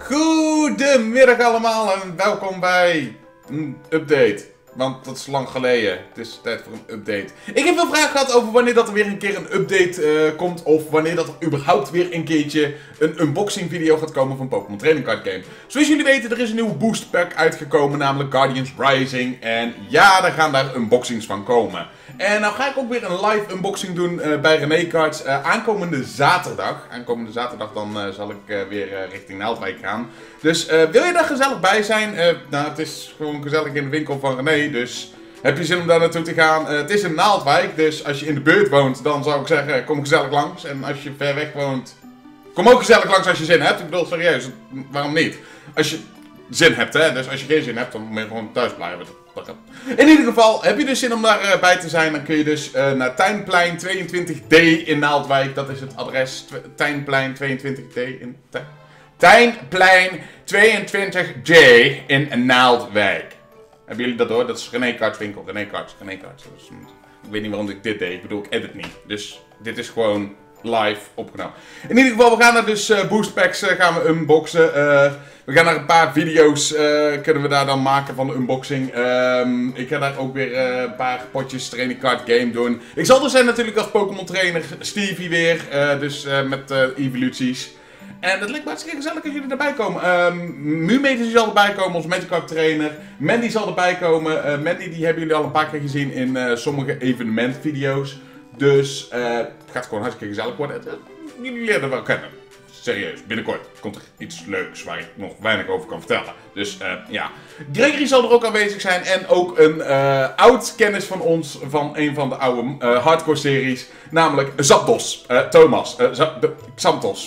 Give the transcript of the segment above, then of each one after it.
Goedemiddag allemaal en welkom bij een update. Want dat is lang geleden. Het is tijd voor een update. Ik heb veel vragen gehad over wanneer dat er weer een keer een update komt. Of wanneer dat er überhaupt weer een keertje een unboxing video gaat komen van Pokémon Trading Card Game. Zoals jullie weten, er is een nieuwe booster pack uitgekomen, namelijk Guardians Rising. En ja, daar gaan daar unboxings van komen. En nou ga ik ook weer een live unboxing doen bij René Cards aankomende zaterdag. Aankomende zaterdag dan zal ik weer richting Naaldwijk gaan. Dus wil je daar gezellig bij zijn? Nou, het is gewoon gezellig in de winkel van René, dus heb je zin om daar naartoe te gaan? Het is in Naaldwijk, dus als je in de buurt woont, dan zou ik zeggen, kom gezellig langs. En als je ver weg woont, kom ook gezellig langs als je zin hebt. Ik bedoel, serieus, waarom niet? Als je zin hebt, hè. Dus als je geen zin hebt, dan moet je gewoon thuis blijven. In ieder geval, heb je dus zin om daarbij te zijn, dan kun je dus naar Tuinplein 22D in Naaldwijk. Dat is het adres, Tuinplein 22D in Tuinplein 22D in Naaldwijk. Hebben jullie dat door? Dat is René Cards winkel. René Cards. Dus, ik weet niet waarom ik dit deed. Ik bedoel, ik edit niet. Dus dit is gewoon live opgenomen. In ieder geval, we gaan naar dus boost packs gaan we unboxen. We gaan naar een paar video's kunnen we daar dan maken van de unboxing. Ik ga daar ook weer een paar potjes Trading Card Game doen. Ik zal er zijn natuurlijk als Pokémon trainer Stevie weer. Dus met evoluties. En het lijkt me hartstikke gezellig als jullie erbij komen. Mumedi zal erbij komen, ons Magikarp trainer. Mandy zal erbij komen. Mandy die hebben jullie al een paar keer gezien in sommige evenementvideo's. Dus het gaat gewoon hartstikke gezellig worden. Jullie leren wel kennen. Serieus, binnenkort komt er iets leuks waar ik nog weinig over kan vertellen. Dus ja. Gregory zal er ook aanwezig zijn. En ook een oud kennis van ons, van een van de oude hardcore series. Namelijk Zapdos. Thomas. Xantos.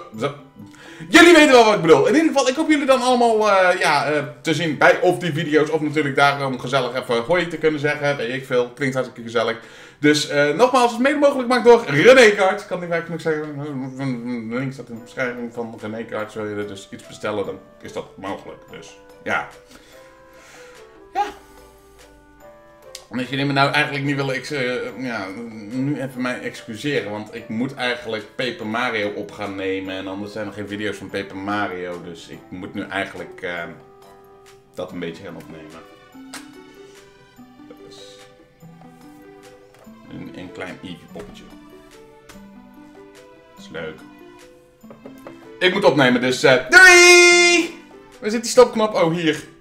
Jullie weten wel wat ik bedoel. In ieder geval, ik hoop jullie dan allemaal te zien bij of die video's. Of natuurlijk daarom gezellig even hoi te kunnen zeggen. Weet ik veel. Klinkt hartstikke gezellig. Dus nogmaals, het is mede mogelijk gemaakt door René Cards. Kan ik eigenlijk nog zeggen. De link staat in de beschrijving van René Cards. Wil je er dus iets bestellen, dan is dat mogelijk. Dus ja. Ja. En als jullie me nou eigenlijk niet willen, nu even mij excuseren, want ik moet eigenlijk Paper Mario op gaan nemen en anders zijn er geen video's van Paper Mario, dus ik moet nu eigenlijk dat een beetje gaan opnemen. Dat is een klein Eevee poppetje. Dat is leuk. Ik moet opnemen, dus doei! Waar zit die stopknop? Oh, hier.